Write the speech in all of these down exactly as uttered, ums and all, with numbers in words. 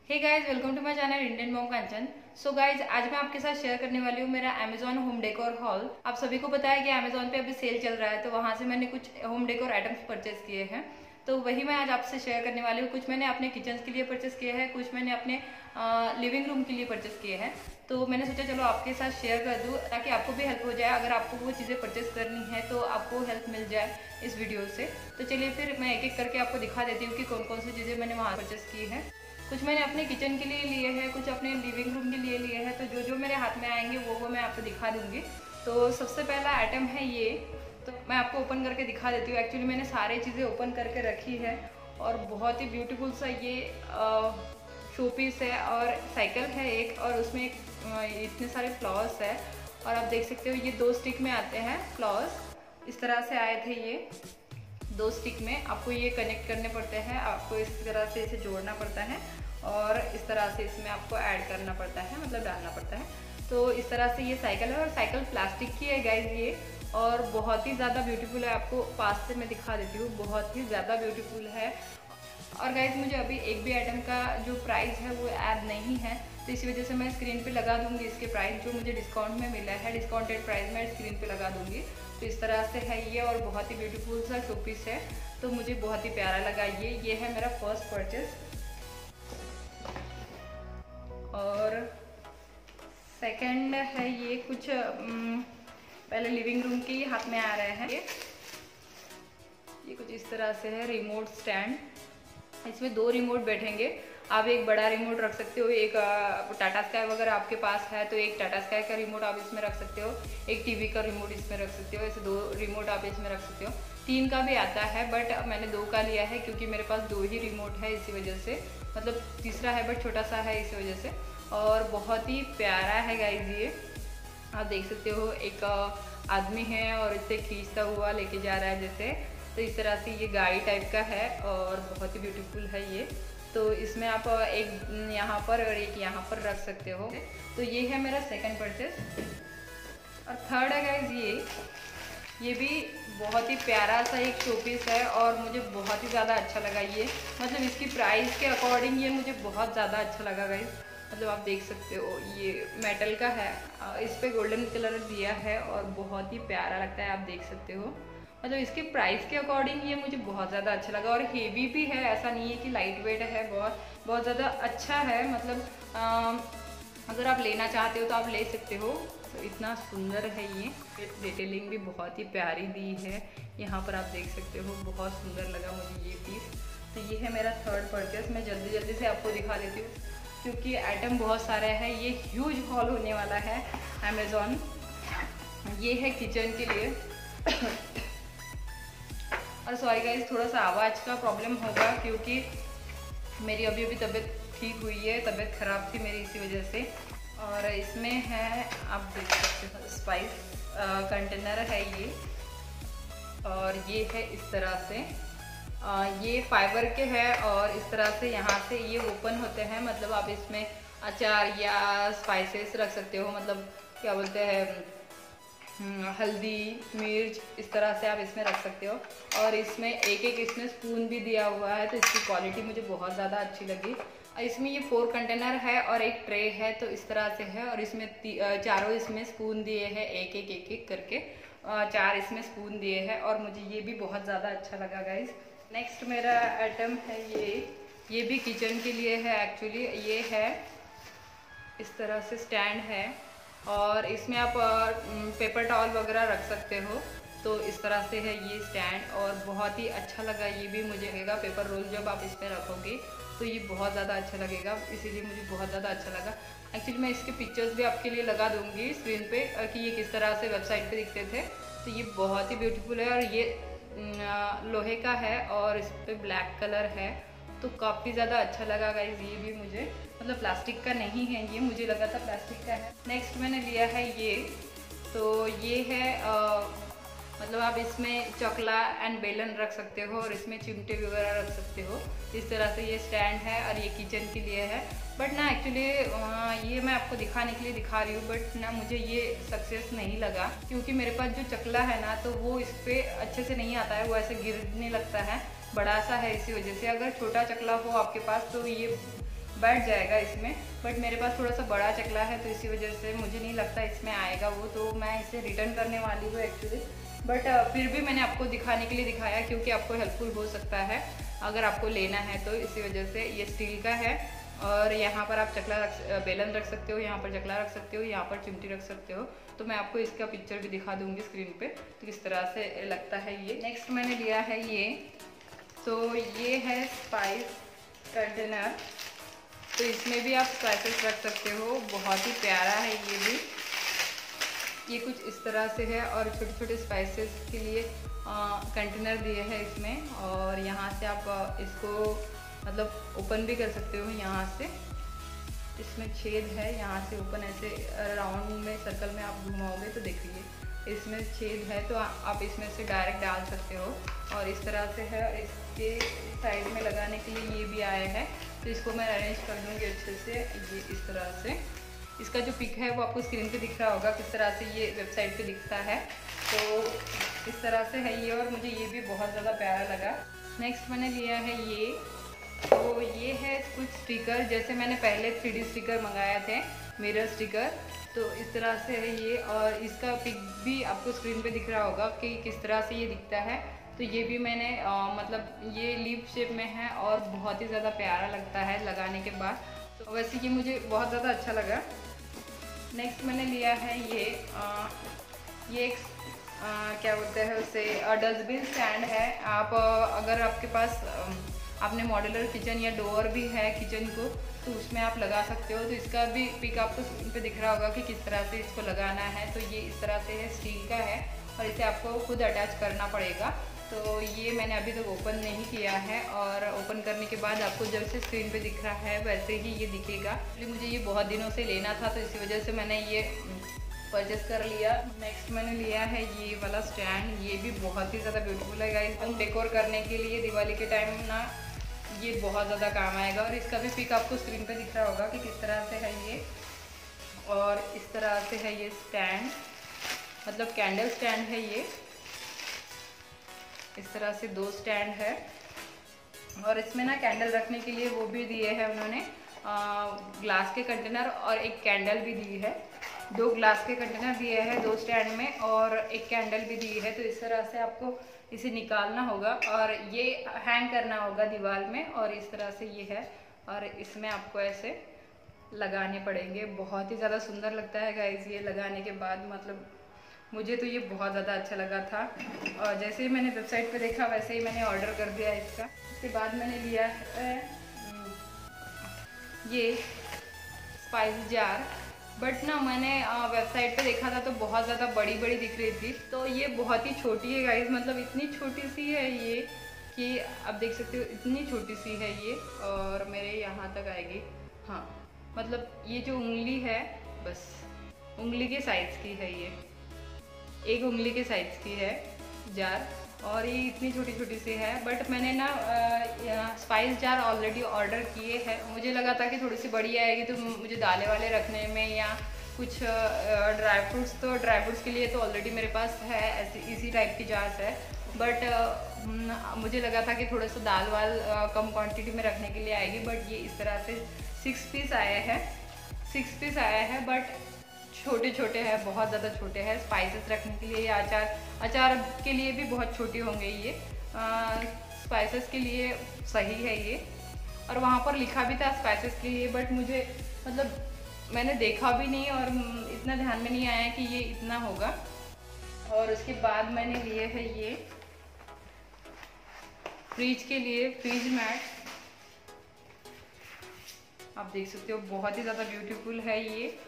Hey guys, welcome to my channel Indian mom Kanchan. So guys, आज मैं आपके साथ शेयर करने वाली हूँ मेरा अमेजॉन होम डेकोर हॉल। आप सभी को पता है कि अमेजॉन पे अभी सेल चल रहा है, तो वहाँ से मैंने कुछ होम डेकोर आइटम्स परचेज किए हैं। तो वही मैं आज आपसे शेयर करने वाली हूँ। कुछ मैंने अपने किचन के लिए परचेस किए हैं, कुछ मैंने अपने लिविंग रूम के लिए परचेस किए हैं। तो मैंने सोचा चलो आपके साथ शेयर कर दूँ ताकि आपको भी हेल्प हो जाए। अगर आपको वो चीज़ें परचेस करनी है तो आपको हेल्प मिल जाए इस वीडियो से। तो चलिए फिर मैं एक एक करके आपको दिखा देती हूँ कि कौन कौन सी चीज़ें मैंने वहाँ परचेस की हैं। कुछ मैंने अपने किचन के लिए लिए हैं, कुछ अपने लिविंग रूम के लिए लिए हैं। तो जो जो मेरे हाथ में आएंगे वो वो मैं आपको दिखा दूंगी। तो सबसे पहला आइटम है ये। तो मैं आपको ओपन करके दिखा देती हूँ। एक्चुअली मैंने सारी चीज़ें ओपन करके रखी है और बहुत ही ब्यूटीफुल सा ये शो पीस है और साइकिल है एक, और उसमें एक इतने सारे फ्लावर्स है। और आप देख सकते हो ये दो स्टिक में आते हैं फ्लावर्स। इस तरह से आए थे ये दो स्टिक में। आपको ये कनेक्ट करने पड़ते हैं, आपको इस तरह से इसे जोड़ना पड़ता है और इस तरह से इसमें आपको ऐड करना पड़ता है, मतलब डालना पड़ता है। तो इस तरह से ये साइकिल है और साइकिल प्लास्टिक की है गाइज ये, और बहुत ही ज़्यादा ब्यूटीफुल है। आपको पास से मैं दिखा देती हूँ, बहुत ही ज़्यादा ब्यूटीफुल है। और गाइज मुझे अभी एक भी आइटम का जो प्राइस है वो ऐड नहीं है, तो इसी वजह से मैं स्क्रीन पे लगा दूंगी इसके प्राइस जो मुझे डिस्काउंट में मिला है। डिस्काउंटेड प्राइस मैं स्क्रीन पे लगा दूंगी। तो इस तरह से है ये और बहुत ही ब्यूटीफुल सा शो पीस है। तो मुझे बहुत ही प्यारा लगा ये ये है मेरा फर्स्ट परचेज। और सेकंड है ये कुछ पहले लिविंग रूम के हाथ में आ रहे हैं। ये ये कुछ इस तरह से है रिमोट स्टैंड। इसमें दो रिमोट बैठेंगे। आप एक बड़ा रिमोट रख सकते हो, एक टाटा स्काई वगैरह आपके पास है तो एक टाटा स्काई का रिमोट आप इसमें रख सकते हो, एक टीवी का रिमोट इसमें रख सकते हो। ऐसे दो रिमोट आप इसमें रख सकते हो। तीन का भी आता है बट मैंने दो का लिया है क्योंकि मेरे पास दो ही रिमोट है, इसी वजह से। मतलब तीसरा है बट छोटा सा है, इसी वजह से। और बहुत ही प्यारा है गाइज ये। आप देख सकते हो एक आदमी है और इसे खींचता हुआ लेके जा रहा है जैसे। तो इस तरह से ये गाड़ी टाइप का है और बहुत ही ब्यूटीफुल है ये। तो इसमें आप एक यहाँ पर और एक यहाँ पर रख सकते हो। तो ये है मेरा सेकंड परचेज। और थर्ड है गाइज ये ये भी बहुत ही प्यारा सा एक शो पीस है और मुझे बहुत ही ज़्यादा अच्छा लगा ये। मतलब इसकी प्राइस के अकॉर्डिंग ये मुझे बहुत ज़्यादा अच्छा लगा गाइज। मतलब आप देख सकते हो ये मेटल का है, इस पे गोल्डन कलर दिया है और बहुत ही प्यारा लगता है, आप देख सकते हो। मतलब इसके प्राइस के अकॉर्डिंग ये मुझे बहुत ज़्यादा अच्छा लगा। और हेवी भी है, ऐसा नहीं है कि लाइट वेट है, बहुत बहुत ज़्यादा अच्छा है। मतलब आ, अगर आप लेना चाहते हो तो आप ले सकते हो। तो इतना सुंदर है ये, डिटेलिंग भी बहुत ही प्यारी दी है। यहाँ पर आप देख सकते हो, बहुत सुंदर लगा मुझे ये पीस। तो ये है मेरा थर्ड परचेस। मैं जल्दी जल्दी से आपको दिखा देती हूँ क्योंकि आइटम बहुत सारे हैं। ये ह्यूज हॉल होने वाला है अमेज़ॉन। ये है किचन के लिए। और सॉरी गाइस, थोड़ा सा आवाज़ का प्रॉब्लम होगा क्योंकि मेरी अभी अभी तबीयत ठीक हुई है, तबीयत ख़राब थी मेरी, इसी वजह से। और इसमें है, आप देख सकते हो, स्पाइस कंटेनर है ये। और ये है इस तरह से, आ, ये फाइबर के हैं और इस तरह से यहाँ से ये ओपन होते हैं। मतलब आप इसमें अचार या स्पाइसेस रख सकते हो, मतलब क्या बोलते हैं, हल्दी मिर्च, इस तरह से आप इसमें रख सकते हो। और इसमें एक एक इसमें स्पून भी दिया हुआ है, तो इसकी क्वालिटी मुझे बहुत ज़्यादा अच्छी लगी। इसमें ये फोर कंटेनर है और एक ट्रे है, तो इस तरह से है। और इसमें चारों इसमें स्पून दिए हैं, एक एक एक एक करके चार इसमें स्पून दिए हैं और मुझे ये भी बहुत ज़्यादा अच्छा लगा गाइज। नेक्स्ट मेरा आइटम है ये ये भी किचन के लिए है एक्चुअली। ये है इस तरह से स्टैंड है और इसमें आप पेपर टॉवल वगैरह रख सकते हो। तो इस तरह से है ये स्टैंड और बहुत ही अच्छा लगा ये भी मुझे लगेगा। पेपर रोल जब आप इसमें रखोगे तो ये बहुत ज़्यादा अच्छा लगेगा, इसीलिए मुझे बहुत ज़्यादा अच्छा लगा। एक्चुअली मैं इसके पिक्चर्स भी आपके लिए लगा दूंगी स्क्रीन पे कि ये किस तरह से वेबसाइट पे दिखते थे। तो ये बहुत ही ब्यूटीफुल है और ये लोहे का है और इस पर ब्लैक कलर है, तो काफ़ी ज़्यादा अच्छा लगा गाइज ये भी मुझे। मतलब प्लास्टिक का नहीं है ये, मुझे लगा था प्लास्टिक का है। नेक्स्ट मैंने लिया है ये। तो ये है आ, मतलब आप इसमें चकला एंड बेलन रख सकते हो और इसमें चिमटे वगैरह रख सकते हो। इस तरह से ये स्टैंड है और ये किचन के लिए है। बट ना एक्चुअली ये मैं आपको दिखाने के लिए दिखा रही हूँ, बट ना मुझे ये सक्सेस नहीं लगा क्योंकि मेरे पास जो चकला है ना तो वो इस पर अच्छे से नहीं आता है, वो ऐसे गिरने लगता है, बड़ा सा है, इसी वजह से। अगर छोटा चकला हो आपके पास तो ये बैठ जाएगा इसमें। बट मेरे पास थोड़ा सा बड़ा चकला है तो इसी वजह से मुझे नहीं लगता इसमें आएगा वो, तो मैं इसे रिटर्न करने वाली हूँ एक्चुअली। बट फिर भी मैंने आपको दिखाने के लिए दिखाया क्योंकि आपको हेल्पफुल हो सकता है अगर आपको लेना है तो, इसी वजह से। ये स्टील का है और यहाँ पर आप चकला रख बेलन रख सकते हो, यहाँ पर चकला रख सकते हो, यहाँ पर चिमटी रख सकते हो। तो मैं आपको इसका पिक्चर भी दिखा दूँगी स्क्रीन पे तो किस तरह से लगता है ये। नेक्स्ट मैंने लिया है ये, तो ये है स्पाइस कंटेनर। तो इसमें भी आप स्पाइसेस रख सकते हो, बहुत ही प्यारा है ये भी। ये कुछ इस तरह से है और छोटे छोटे स्पाइसेस के लिए कंटेनर दिए हैं इसमें। और यहाँ से आप इसको मतलब ओपन भी कर सकते हो, यहाँ से इसमें छेद है, यहाँ से ओपन ऐसे राउंड में सर्कल में आप घुमाओगे तो देखिए इसमें छेद है, तो आप इसमें से डायरेक्ट डाल सकते हो। और इस तरह से है, इसके साइड में लगाने के लिए ये भी आया है, तो इसको मैं अरेंज कर दूँगी अच्छे से। ये इस तरह से, इसका जो पिक है वो आपको स्क्रीन पे दिख रहा होगा किस तरह से ये वेबसाइट पे दिखता है। तो इस तरह से है ये और मुझे ये भी बहुत ज़्यादा प्यारा लगा। नेक्स्ट मैंने लिया है ये, तो ये है कुछ स्टिकर, जैसे मैंने पहले थ्री डी स्टिकर मंगाया थे, मिरर स्टिकर, तो इस तरह से है ये। और इसका पिक भी आपको स्क्रीन पे दिख रहा होगा कि किस तरह से ये दिखता है। तो ये भी मैंने आ, मतलब ये लीफ शेप में है और बहुत ही ज़्यादा प्यारा लगता है लगाने के बाद। तो वैसे ये मुझे बहुत ज़्यादा अच्छा लगा। नेक्स्ट मैंने लिया है ये आ, ये एक आ, क्या बोलते हैं उसे, डस्टबिन स्टैंड है। आप अगर आपके पास आपने मॉड्यूलर किचन या डोर भी है किचन को, तो उसमें आप लगा सकते हो। तो इसका भी पिक आपको स्क्रीन पे दिख रहा होगा कि किस तरह से इसको लगाना है। तो ये इस तरह से है, स्टील का है और इसे आपको खुद अटैच करना पड़ेगा। तो ये मैंने अभी तक ओपन नहीं किया है और ओपन करने के बाद आपको जब से स्क्रीन पे दिख रहा है वैसे ही ये दिखेगा। इसलिए मुझे ये बहुत दिनों से लेना था तो इसी वजह से मैंने ये परचेस कर लिया। नेक्स्ट मैंने लिया है ये वाला स्टैंड, ये भी बहुत ही ज़्यादा ब्यूटीफुल है गाइस। हम डेकोर करने के लिए दिवाली के टाइम ना ये बहुत ज़्यादा काम आएगा। और इसका भी पिक आपको स्क्रीन पे दिख रहा होगा कि किस तरह से है ये। और इस तरह से है ये स्टैंड, मतलब कैंडल स्टैंड है ये। इस तरह से दो स्टैंड है और इसमें ना कैंडल रखने के लिए वो भी दिए हैं उन्होंने, आ, ग्लास के कंटेनर और एक कैंडल भी दी है। दो ग्लास के कंटेनर दिए हैं दो स्टैंड में और एक कैंडल भी दी है। तो इस तरह से आपको इसे निकालना होगा और ये हैंग करना होगा दीवार में। और इस तरह से ये है और इसमें आपको ऐसे लगाने पड़ेंगे। बहुत ही ज़्यादा सुंदर लगता है गाइस ये लगाने के बाद, मतलब मुझे तो ये बहुत ज़्यादा अच्छा लगा था। और जैसे ही मैंने वेबसाइट पे देखा वैसे ही मैंने ऑर्डर कर दिया इसका। उसके बाद मैंने लिया है ये स्पाइस जार। बट ना मैंने वेबसाइट पे देखा था तो बहुत ज़्यादा बड़ी बड़ी दिख रही थी, तो ये बहुत ही छोटी है गाइस। मतलब इतनी छोटी सी है ये कि आप देख सकते हो, इतनी छोटी सी है ये और मेरे यहाँ तक आएगी। हाँ, मतलब ये जो उंगली है, बस उंगली के साइज़ की है ये, एक उंगली के साइज़ की है जार और ये इतनी छोटी छोटी सी है। बट मैंने ना स्पाइस जार ऑलरेडी ऑर्डर किए हैं। मुझे लगा था कि थोड़ी सी बड़ी आएगी तो मुझे दालें वाले रखने में या कुछ ड्राई फ्रूट्स, तो ड्राई फ्रूट्स के लिए तो ऑलरेडी मेरे पास है ऐसी इसी टाइप की जार्स है। बट मुझे लगा था कि थोड़ा सा दाल वाल कम क्वांटिटी में रखने के लिए आएगी। बट ये इस तरह से सिक्स पीस आया है, सिक्स पीस आया है बट छोटे छोटे हैं, बहुत ज़्यादा छोटे हैं। स्पाइसेस रखने के लिए या अचार अचार के लिए भी बहुत छोटी होंगे ये, स्पाइसेस के लिए सही है ये। और वहाँ पर लिखा भी था स्पाइसेस के लिए, बट मुझे मतलब मैंने देखा भी नहीं और इतना ध्यान में नहीं आया कि ये इतना होगा। और उसके बाद मैंने लिए है ये फ्रिज के लिए फ्रिज मैट। आप देख सकते हो बहुत ही ज़्यादा ब्यूटीफुल है ये।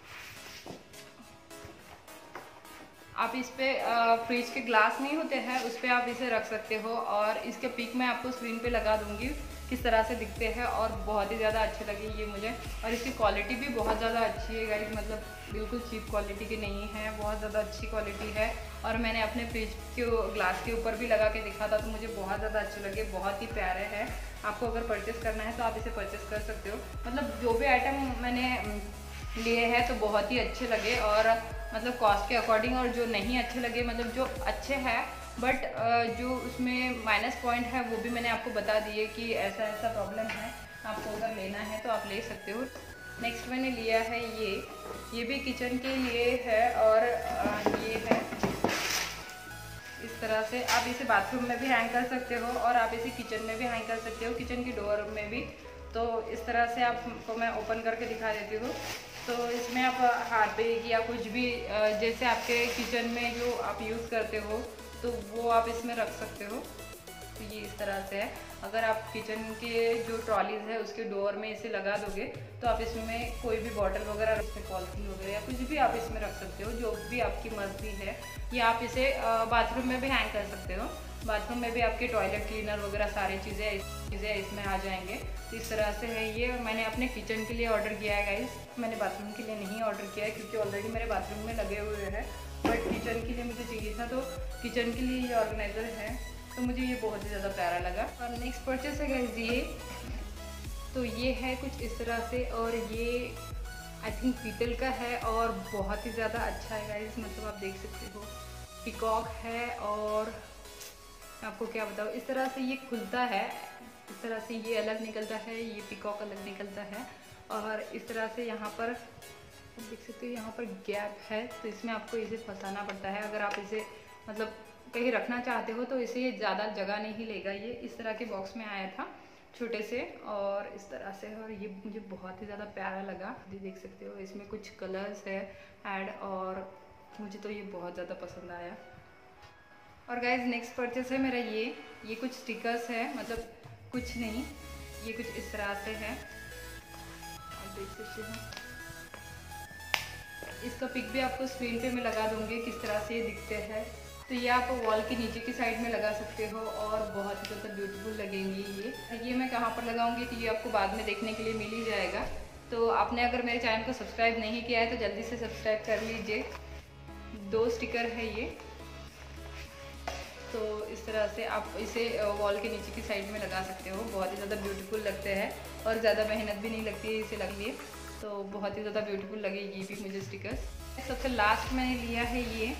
आप इस पे फ्रिज के ग्लास नहीं होते हैं उस पर आप इसे रख सकते हो और इसके पिक मैं आपको स्क्रीन पे लगा दूंगी किस तरह से दिखते हैं। और बहुत ही ज़्यादा अच्छे लगे ये मुझे। और इसकी क्वालिटी भी बहुत ज़्यादा अच्छी है गाइस, मतलब बिल्कुल चीप क्वालिटी की नहीं है, बहुत ज़्यादा अच्छी क्वालिटी है। और मैंने अपने फ्रिज के ग्लास के ऊपर भी लगा के दिखा था तो मुझे बहुत ज़्यादा अच्छे लगे, बहुत ही प्यारे हैं। आपको अगर परचेस करना है तो आप इसे परचेस कर सकते हो। मतलब जो भी आइटम मैंने लिए हैं तो बहुत ही अच्छे लगे और मतलब कॉस्ट के अकॉर्डिंग, और जो नहीं अच्छे लगे मतलब जो अच्छे हैं बट जो उसमें माइनस पॉइंट है वो भी मैंने आपको बता दिए कि ऐसा ऐसा प्रॉब्लम है। आपको अगर लेना है तो आप ले सकते हो। नेक्स्ट मैंने लिया है ये ये भी किचन के लिए है और ये है इस तरह से। आप इसे बाथरूम में भी हैंग कर सकते हो और आप इसे किचन में भी हैंग कर सकते हो, किचन की डोर में भी। तो इस तरह से आपको मैं ओपन करके दिखा देती हूँ। तो इसमें आप हार्पिक या कुछ भी जैसे आपके किचन में जो आप यूज़ करते हो तो वो आप इसमें रख सकते हो। तो ये इस तरह से है। अगर आप किचन के जो ट्रॉलीज है उसके डोर में इसे लगा दोगे तो आप इसमें कोई भी बॉटल वगैरह, इसमें पॉलिथीन वगैरह या कुछ भी आप इसमें रख सकते हो, जो भी आपकी मर्जी है। या आप इसे बाथरूम में भी हैंग कर सकते हो। बाथरूम में भी आपके टॉयलेट क्लीनर वगैरह सारी चीज़ें चीज़ें इसमें आ जाएंगे। तो इस तरह से है ये। मैंने अपने किचन के लिए ऑर्डर किया है गाइस, मैंने बाथरूम के लिए नहीं ऑर्डर किया है क्योंकि ऑलरेडी मेरे बाथरूम में लगे हुए हैं। बट किचन के लिए मुझे चाहिए था, तो किचन के लिए ये ऑर्गेनाइज़र है, तो मुझे ये बहुत ही ज़्यादा प्यारा लगा। और नेक्स्ट परचेस है गाइस ये। तो ये है कुछ इस तरह से और ये आई थिंक पीतल का है और बहुत ही ज़्यादा अच्छा है गाइस। मतलब आप देख सकते हो पिकॉक है और आपको क्या बताऊँ, इस तरह से ये खुलता है, इस तरह से ये अलग निकलता है, ये पिकॉक अलग निकलता है। और इस तरह से यहाँ पर देख सकते हो यहाँ पर गैप है, तो इसमें आपको इसे फंसाना पड़ता है। अगर आप इसे मतलब कहीं रखना चाहते हो तो इसे ज़्यादा जगह नहीं लेगा। ये इस तरह के बॉक्स में आया था छोटे से और इस तरह से, और ये मुझे बहुत ही ज़्यादा प्यारा लगा। ये देख सकते हो इसमें कुछ कलर्स है ऐड और मुझे तो ये बहुत ज़्यादा पसंद आया। और गाइज नेक्स्ट परचेस है मेरा ये ये कुछ स्टिकर्स है, मतलब कुछ नहीं, ये कुछ इस तरह से है, आप देख सकते हो। इसका पिक भी आपको स्क्रीन पे मैं लगा दूंगी किस तरह से ये दिखते हैं। तो ये आप वॉल के नीचे की साइड में लगा सकते हो और बहुत ही ज़्यादा ब्यूटीफुल लगेंगी ये। ये मैं कहाँ पर लगाऊंगी तो ये आपको बाद में देखने के लिए मिल ही जाएगा। तो आपने अगर मेरे चैनल को सब्सक्राइब नहीं किया है तो जल्दी से सब्सक्राइब कर लीजिए। दो स्टिकर है ये। तो इस तरह से आप इसे वॉल के नीचे की साइड में लगा सकते हो, बहुत ही ज़्यादा ब्यूटीफुल लगते हैं और ज़्यादा मेहनत भी नहीं लगती है इसे लगने, तो बहुत ही ज़्यादा ब्यूटीफुल लगे ये भी मुझे स्टिकर्स। सबसे लास्ट मैंने लिया है ये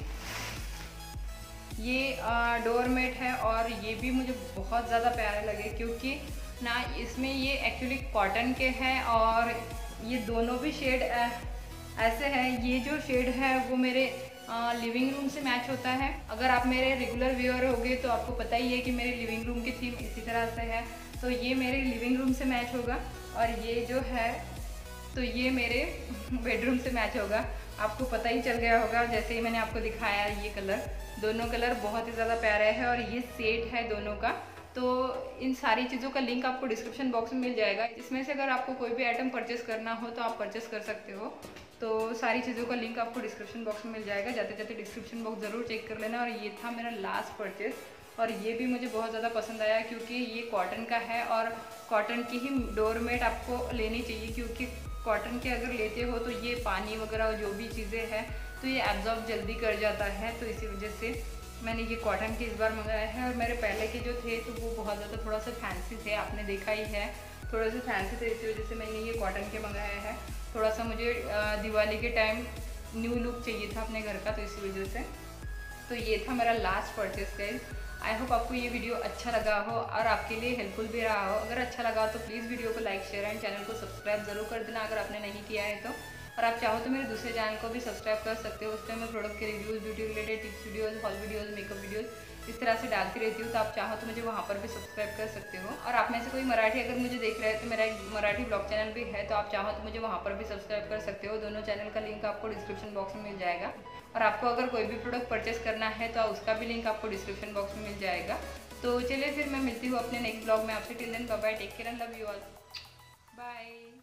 ये डोरमेट है और ये भी मुझे बहुत ज़्यादा प्यारे लगे क्योंकि ना इसमें ये एक्चुअली कॉटन के हैं और ये दोनों भी शेड ऐसे हैं। ये जो शेड है वो मेरे लिविंग रूम से मैच होता है। अगर आप मेरे रेगुलर व्यूअर होगे तो आपको पता ही है कि मेरे लिविंग रूम की थीम इसी तरह से है, तो ये मेरे लिविंग रूम से मैच होगा। और ये जो है तो ये मेरे बेडरूम से मैच होगा। आपको पता ही चल गया होगा जैसे ही मैंने आपको दिखाया। ये कलर, दोनों कलर बहुत ही ज़्यादा प्यारे हैं और ये सेट है दोनों का। तो इन सारी चीज़ों का लिंक आपको डिस्क्रिप्शन बॉक्स में मिल जाएगा। इसमें से अगर आपको कोई भी आइटम परचेस करना हो तो आप परचेस कर सकते हो। तो सारी चीज़ों का लिंक आपको डिस्क्रिप्शन बॉक्स में मिल जाएगा, जाते जाते डिस्क्रिप्शन बॉक्स ज़रूर चेक कर लेना। और ये था मेरा लास्ट परचेस और ये भी मुझे बहुत ज़्यादा पसंद आया क्योंकि ये कॉटन का है और कॉटन की ही डोरमेट आपको लेनी चाहिए क्योंकि कॉटन के अगर लेते हो तो ये पानी वगैरह जो भी चीज़ें हैं तो ये एब्जॉर्ब जल्दी कर जाता है। तो इसी वजह से मैंने ये कॉटन के इस बार मंगाया है। और मेरे पहले के जो थे तो वो बहुत ज़्यादा थोड़ा सा फैंसी थे, आपने देखा ही है, थोड़े से फैंसी थे, इसी वजह से मैंने ये कॉटन के मंगाया है। थोड़ा सा मुझे दिवाली के टाइम न्यू लुक चाहिए था अपने घर का, तो इसी वजह से। तो ये था मेरा last purchase guys. I hope आपको ये वीडियो अच्छा लगा हो और आपके लिए हेल्पफुल भी रहा हो। अगर अच्छा लगा तो प्लीज़ वीडियो को लाइक शेयर एंड चैनल को सब्सक्राइब जरूर कर देना अगर आपने नहीं किया है तो। और आप चाहो तो मेरे दूसरे चैनल को भी सब्सक्राइब कर सकते हो, उस पर मैं प्रोडक्ट के reviews, beauty related tips videos, haul videos, makeup videos इस तरह से डालती रहती हूँ। तो आप चाहो तो मुझे वहाँ पर भी सब्सक्राइब कर सकते हो। और आप में से कोई मराठी अगर मुझे देख रहे हैं तो मेरा एक मराठी ब्लॉग चैनल भी है, तो आप चाहो तो मुझे वहाँ पर भी सब्सक्राइब कर सकते हो। दोनों चैनल का लिंक आपको डिस्क्रिप्शन बॉक्स में मिल जाएगा। और आपको अगर कोई भी प्रोडक्ट परचेस करना है तो उसका भी लिंक आपको डिस्क्रिप्शन बॉक्स में मिल जाएगा। तो चलिए फिर मैं मिलती हूँ अपने नेक्स्ट ब्लॉग में आपसे। Till then bye bye, take care and love you all, bye.